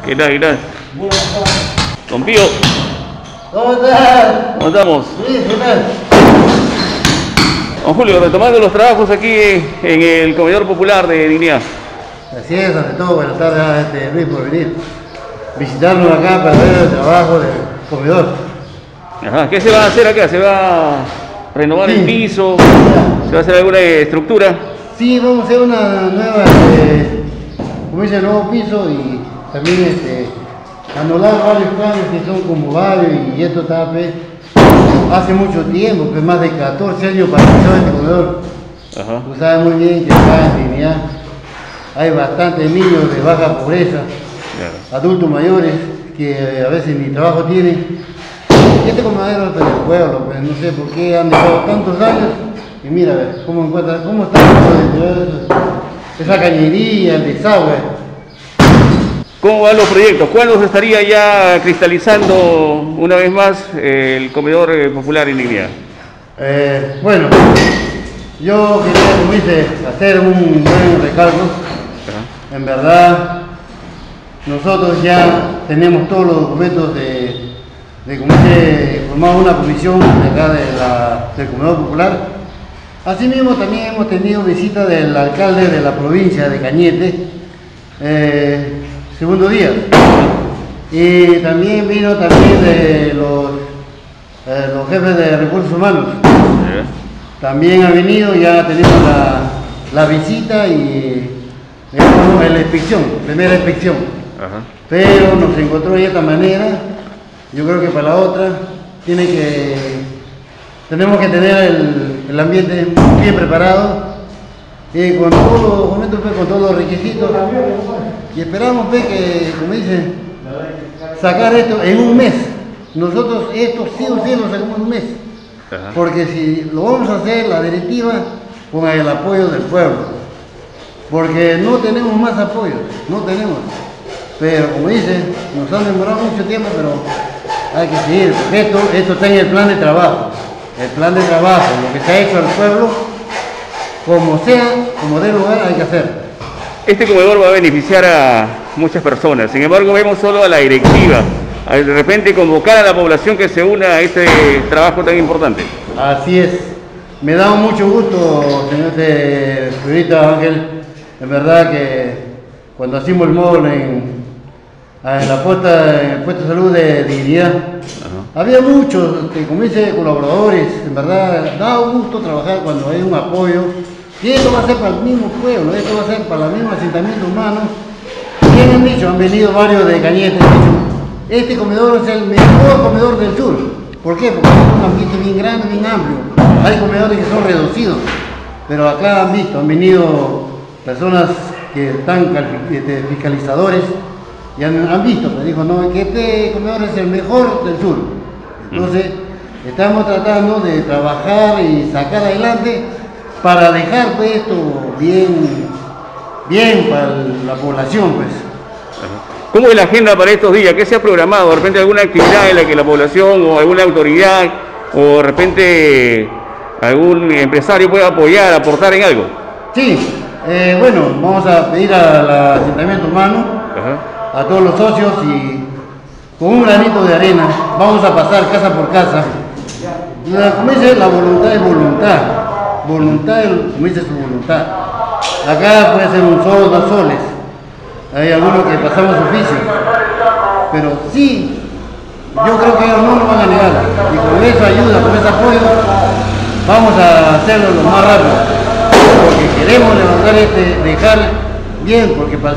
¿Qué tal? ¿Qué tal? Don Pío, ¿Cómo estás? ¿cómo estamos? Sí, ¿qué tal? Don Julio, retomando los trabajos aquí en el comedor popular de Dignidad. Así es, ante todo, buenas tardes a Luis por venir. Visitarnos acá para ver el trabajo del comedor. Ajá. ¿Qué se va a hacer acá? ¿Se va a renovar el piso? ¿Se va a hacer alguna estructura? Sí, vamos a hacer una nueva, como dice, nuevo piso y también anular varios planes que son como varios y esto está hace mucho tiempo, pues más de 14 años para empezar este comedor. Ajá. Tú sabes muy bien que acá en Dignidad hay bastantes niños de baja pobreza, Claro. adultos mayores que a veces ni trabajo tienen. Y este comedor es del pueblo, pues no sé por qué han dejado tantos años. Y mira, a ver, cómo está esa cañería, el desagüe. ¿Cómo van los proyectos? ¿Cuándo se estaría ya cristalizando una vez más el comedor popular en Dignidad? Bueno, yo quería, como dice, hacer un buen recalco. Ajá. En verdad, nosotros ya tenemos todos los documentos de cómo se formaba una comisión de acá del comedor popular. Asimismo, también hemos tenido visita del alcalde de la provincia de Cañete, Segundo Díaz, y también vino también de los jefes de recursos humanos. También ha venido, ya tenemos la visita y la inspección, primera inspección. Ajá. Pero nos encontró de esta manera. Yo creo que para la otra tenemos que tener el ambiente bien preparado, con todos los documentos, con todos los requisitos, y esperamos que, como dicen, sacar esto en un mes. Nosotros esto sí o sí lo sacamos en un mes. Ajá. Porque si lo vamos a hacer, la directiva, con el apoyo del pueblo. Porque no tenemos más apoyo, no tenemos. Pero como dicen, nos han demorado mucho tiempo, pero hay que seguir. Porque esto está en el plan de trabajo. El plan de trabajo, lo que se ha hecho al pueblo, como sea, como dé lugar, hay que hacer. Este comedor va a beneficiar a muchas personas, sin embargo vemos solo a la directiva, de repente convocar a la población que se una a este trabajo tan importante. Así es. Me da mucho gusto, señorita Ángel, en verdad que cuando hicimos el módulo en el puesto de salud de Dignidad, había muchos, como dice, colaboradores. En verdad, da gusto trabajar cuando hay un apoyo. Y esto va a ser para el mismo pueblo, esto va a ser para el mismo asentamiento humano. ¿Quién han dicho? Han venido varios de Cañete, han dicho, este comedor es el mejor comedor del sur. ¿Por qué? Porque es un ambiente bien grande, bien amplio. Hay comedores que son reducidos, pero acá han venido personas que están fiscalizadores y han visto, me dijo, no, que este comedor es el mejor del sur. Entonces, estamos tratando de trabajar y sacar adelante para dejar pues, esto bien para la población, pues. ¿Cómo es la agenda para estos días? ¿Qué se ha programado? ¿De repente alguna actividad en la que la población o alguna autoridad o de repente algún empresario pueda apoyar, aportar en algo? Sí, bueno, vamos a pedir al asentamiento humano, a todos los socios y con un granito de arena vamos a pasar casa por casa. Como dice, la voluntad es voluntad. Voluntad, como dice su voluntad. Acá puede ser un sol, 2 soles. Hay algunos que pasamos oficio. Pero sí, yo creo que ellos no nos van a negar. Y con esa ayuda, con ese apoyo, vamos a hacerlo lo más rápido. Porque queremos levantar dejar bien, porque para el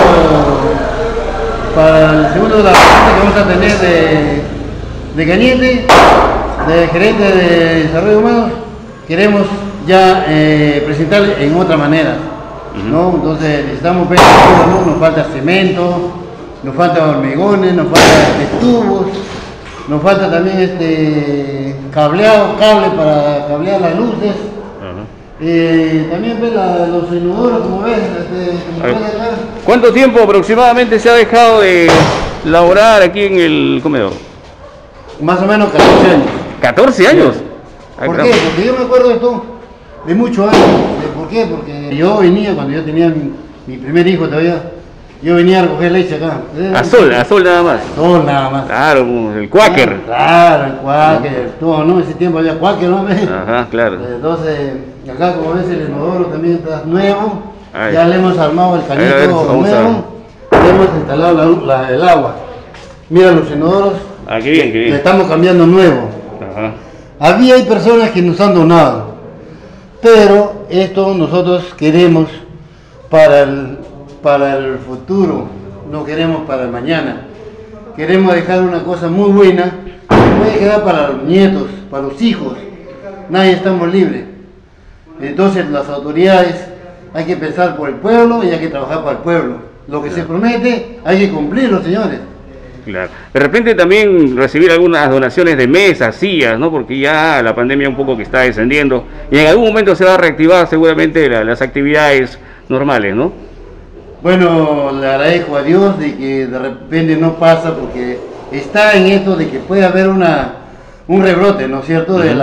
segundo de la visita que vamos a tener de Cañete, de gerente de desarrollo humano, queremos ya presentar en otra manera, ¿no? Entonces necesitamos ver, ¿no? Nos falta cemento, nos falta hormigones, nos falta tubos, nos falta también cable para cablear las luces. También ves los inodoros, como ves, ¿Cuánto tiempo aproximadamente se ha dejado de laborar aquí en el comedor? Más o menos 14 años. ¿14 años? ¿Por qué? Porque yo me acuerdo de esto de muchos años. ¿Por qué? Porque yo venía cuando yo tenía mi primer hijo todavía, Yo venía a recoger leche acá. A sol nada más. Sol nada más. Claro, el Quaker. Claro, el Quaker. Todo, ¿no? Ese tiempo había Quaker, ¿no? Ajá, claro. Entonces, acá como ves el inodoro también está nuevo. Ay. Ya le hemos armado el cañito nuevo. Le hemos instalado el agua. Mira los inodoros. Ah, qué bien, qué bien. Le estamos cambiando nuevo. Ajá. Hay personas que nos han donado, pero esto nosotros queremos para el futuro, no queremos para el mañana. Queremos dejar una cosa muy buena, que puede quedar para los nietos, para los hijos. Nadie estamos libres. Entonces las autoridades hay que pensar por el pueblo y hay que trabajar para el pueblo. Lo que se promete hay que cumplirlo, señores. Claro. De repente también recibir algunas donaciones de mesas, sillas, ¿no? Porque ya la pandemia un poco que está descendiendo y en algún momento se va a reactivar seguramente las actividades normales, ¿no? Bueno, le agradezco a Dios de que de repente no pasa porque está en esto de que puede haber un rebrote, ¿no es cierto?, del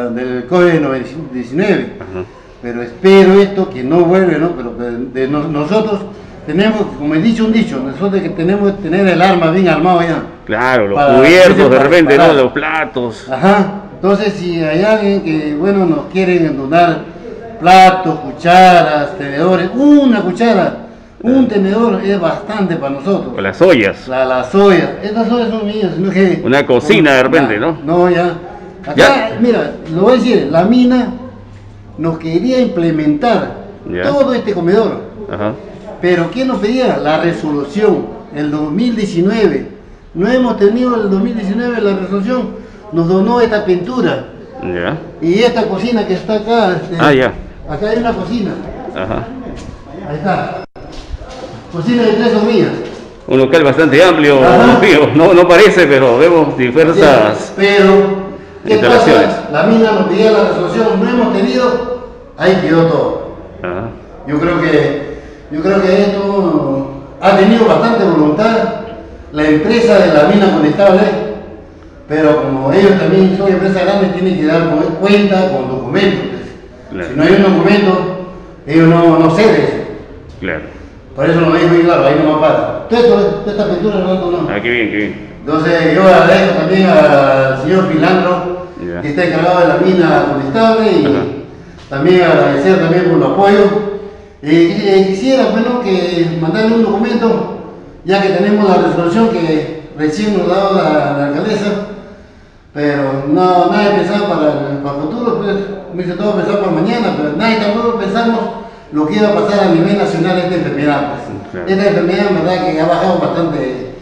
COVID-19. Pero espero esto que no vuelve, ¿no? Pero nosotros tenemos, como he dicho un dicho, nosotros que tenemos que tener el arma bien armado ya. Claro, los cubiertos de repente, ¿no? Los platos. Ajá, entonces si hay alguien que, bueno, nos quieren donar platos, cucharas, tenedores, una cuchara, un tenedor es bastante para nosotros. O las ollas. Las ollas, estas ollas son mías, sino que... Una cocina de repente, ¿no? No, ya. Acá, ¿ya? Mira, lo voy a decir, la mina nos quería implementar todo este comedor. Ajá. Pero ¿quién nos pedía? La resolución, el 2019. No hemos tenido el 2019 la resolución, nos donó esta pintura. Ya. Y esta cocina que está acá. Ya. Acá hay una cocina. Ajá. Ahí está. Cocina de 3 hornillas. Un local bastante amplio, no parece, pero vemos diversas instalaciones. La mina nos pedía la resolución, no hemos tenido, ahí quedó todo. Ajá. Yo creo que esto ha tenido bastante voluntad la empresa de la mina conectable, pero como ellos también son empresas grandes, tienen que dar cuenta con documentos. Claro. Si no hay un documento, ellos no ceden. Claro. Por eso lo veis muy claro, ahí no me pasa. Toda esta pintura no. Ah, qué bien. Entonces yo agradezco también al señor Pilandro, que está encargado de la mina conectable, y también agradecer también por el apoyo. Quisiera, bueno, que mandarle un documento, ya que tenemos la resolución que recién nos ha dado la alcaldesa, pero nadie pensaba para el futuro, pues, me hizo todo pensar para mañana, pero nadie tampoco pensamos lo que iba a pasar a nivel nacional esta enfermedad. Pues. Claro. Esta enfermedad, en verdad, que ha bajado bastante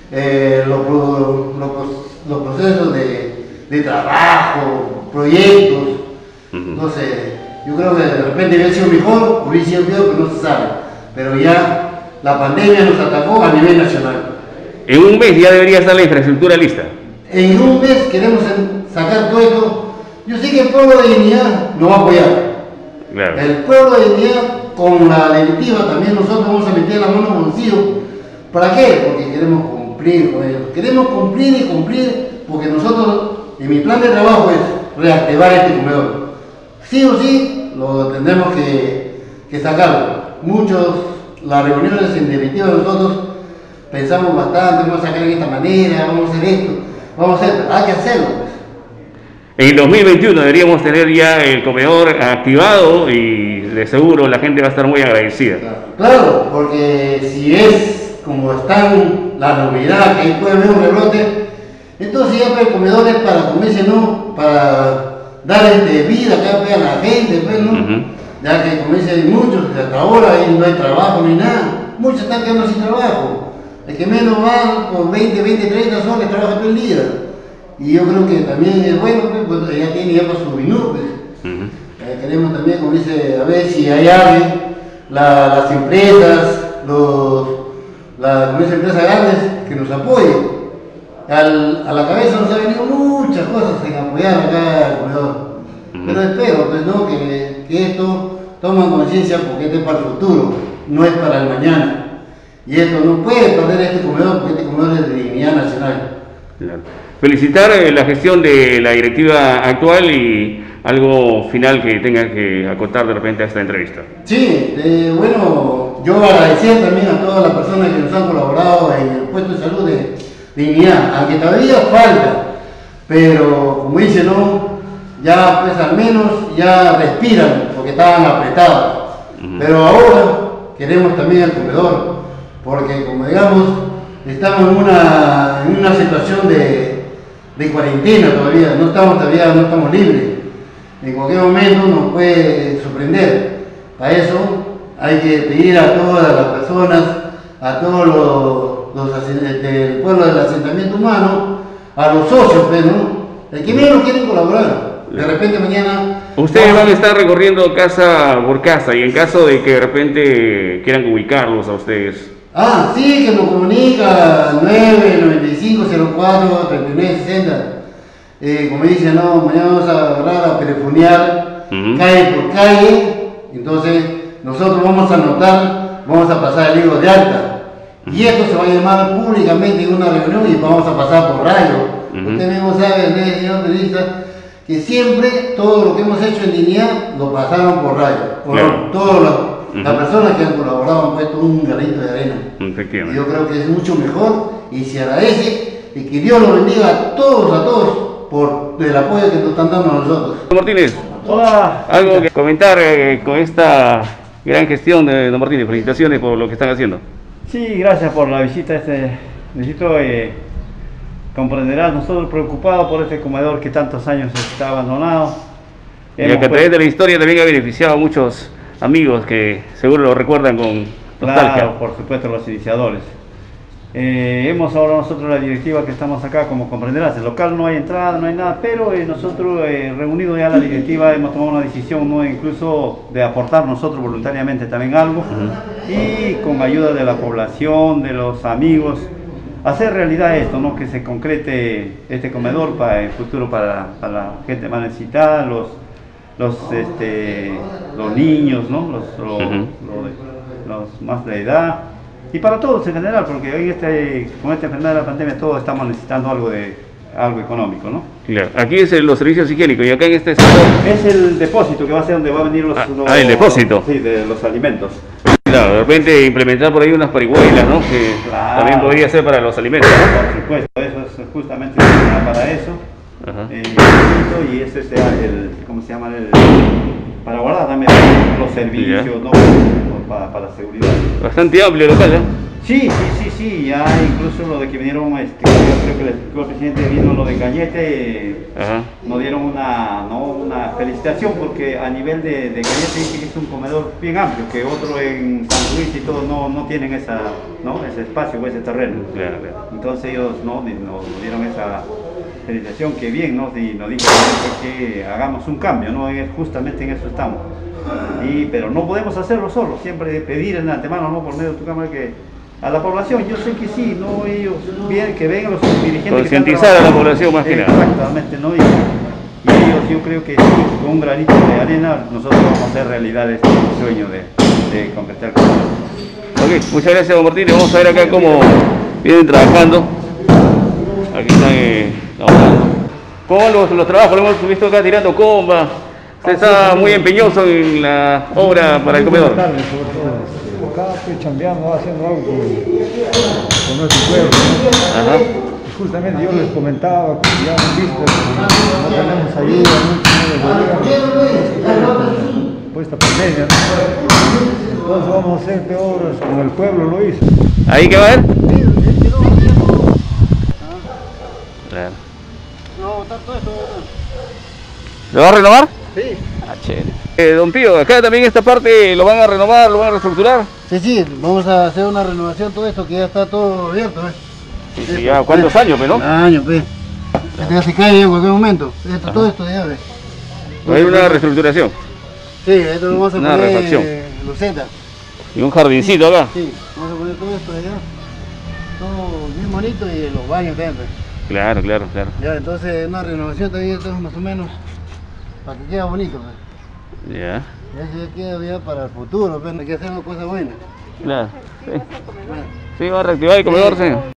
los procesos de trabajo, proyectos. Entonces, yo creo que de repente hubiera sido mejor, hubiera sido peor, que no se sabe. Pero ya la pandemia nos atacó a nivel nacional. En un mes ya debería estar la infraestructura lista. En un mes queremos sacar todo esto. Yo sé que el pueblo de Dignidad nos va a apoyar. Claro. El pueblo de Dignidad, con la directiva, también nosotros vamos a meter la mano en el bolsillo. ¿Para qué? Porque queremos cumplir con ellos. Queremos cumplir, porque nosotros, en mi plan de trabajo es reactivar este comedor. Sí o sí, lo tendremos que sacarlo. Las reuniones en directiva de nosotros pensamos bastante, vamos a sacar de esta manera, vamos a hacer esto, hay que hacerlo. En el 2021 deberíamos tener ya el comedor activado y de seguro la gente va a estar muy agradecida. Claro, porque si es como están la novedad, que ahí puede haber un rebrote, entonces ya el comedor es para comerse, ¿no? Para dar vida acá a la gente, pues, ¿no? Ya que como dicen muchos, hasta ahora ahí no hay trabajo ni nada, muchos están quedando sin trabajo. El que menos va por 20, 30 soles trabaja todo el día. Y yo creo que también es bueno, pues ya tiene ya para su minuto. Pues. Queremos también, como dice, a ver si hay alguien, las empresas, las empresas grandes que nos apoyen. A la cabeza nos ha venido muchas cosas en apoyar acá al comedor. Pero espero, pues, ¿no? que esto tomen conciencia, porque este es para el futuro, no es para el mañana. Y esto no puede perder este comedor, porque este comedor es de dignidad nacional. Claro. Felicitar la gestión de la directiva actual y algo final que tenga que acotar de repente a esta entrevista. Sí, bueno, yo agradecer también a todas las personas que nos han colaborado en el puesto de salud de Dignidad, aunque todavía falta, pero como dice, ¿no? Ya pues al menos ya respiran porque estaban apretados. Pero ahora queremos también el comedor, porque como digamos, estamos en una situación de cuarentena todavía, no estamos libres. En cualquier momento nos puede sorprender. Para eso hay que pedir a todas las personas, a todos del pueblo del asentamiento humano, a los socios, ¿no? El que menos quieren colaborar. De repente mañana... Ustedes van a estar recorriendo casa por casa y en caso de que de repente quieran ubicarlos a ustedes. Ah, sí, que nos comunica 995-04-3960. Como dice, no, mañana vamos a agarrar a telefonear calle por calle. Entonces nosotros vamos a anotar, vamos a pasar el libro de alta. Y esto se va a llamar públicamente en una reunión y vamos a pasar por radio. Usted mismo sabe, señor periodista, que siempre todo lo que hemos hecho en Dignidad lo pasaron por radio. Todas las personas que han colaborado han puesto un granito de arena. Y yo creo que es mucho mejor y se agradece y que Dios los bendiga a todos por el apoyo que nos están dando a nosotros. Don Martínez, hola. ¿Algo que comentar con esta gran gestión de don Martínez? Felicitaciones por lo que están haciendo. Sí, gracias por la visita. Comprenderás, nosotros preocupados por este comedor que tantos años está abandonado. Y que a través de la historia también ha beneficiado a muchos amigos que seguro lo recuerdan con nostalgia. Claro, por supuesto, los iniciadores. Hemos ahora nosotros la directiva que estamos acá, como comprenderás, el local no hay entrada, no hay nada, pero nosotros reunidos ya la directiva hemos tomado una decisión, ¿no? Incluso de aportar nosotros voluntariamente también algo y con ayuda de la población, de los amigos, hacer realidad esto, ¿no? Que se concrete este comedor para el futuro, para la gente más necesitada, los niños, ¿no? Los más de edad y para todos en general, porque hoy con esta enfermedad de la pandemia todos estamos necesitando algo económico, ¿no? Claro. Aquí es los servicios higiénicos y acá en este sector es el depósito que va a ser donde van a venir el depósito. Sí, de los alimentos. Claro, de repente implementar por ahí unas parihuelas, ¿no? Que también podría ser para los alimentos, ¿no? Por supuesto, eso es justamente para eso. Y ese sea ¿cómo se llama? Para guardar también los servicios, ¿no? Para seguridad. Bastante amplio el local, ¿eh? Sí, ya incluso lo de que vinieron, yo creo que el presidente vino lo de Cañete, nos dieron una felicitación porque a nivel de Cañete dice que es un comedor bien amplio, que otro en San Luis y todo no tienen ese espacio o ese terreno. Claro. Entonces ellos nos dieron esa felicitación, que bien, ¿no? Y nos dijo que hagamos un cambio, ¿no? Justamente en eso estamos. Pero no podemos hacerlo solos, siempre pedir en antemano, ¿no? Por medio de tu cámara a la población, yo sé que sí, ¿no? Ellos que vengan los dirigentes. Concientizar a la población más que nada. Exactamente, ¿no? Y ellos, yo creo que sí, con un granito de arena nosotros vamos a hacer realidad este sueño de concretar el comedor. Ok, muchas gracias, don Martínez. Vamos a ver acá cómo vienen trabajando. Aquí están trabajando. ¿Cómo van los trabajos? Lo hemos visto acá tirando comba. Usted está muy empeñoso en la obra para el comedor. Acá estoy chambeando, haciendo algo con nuestro pueblo, ¿no? Y justamente yo les comentaba que ya han visto que no tenemos ayuda mucho por esta pandemia, ¿no? Entonces vamos a hacer obras como el pueblo lo hizo. ¿Ahí qué va a ver? Claro. ¿Lo va a renovar? Sí. Chévere. Don Pío, acá también esta parte lo van a renovar, lo van a reestructurar. Sí, vamos a hacer una renovación, todo esto que ya está todo abierto, Sí, ya, ¿cuántos años, no? Años, Este ya se cae en cualquier momento. Todo esto ya, Hay una reestructuración. Sí, esto lo vamos a poner luceta. Y un jardincito acá. Sí, vamos a poner todo esto allá. Todo bien bonito y los baños dentro. Claro. Ya, entonces una renovación también más o menos para que quede bonito. Ya. Ya queda ya para el futuro, hay que hacer cosas buenas. Claro. Sí, va a reactivar el comedor, sí.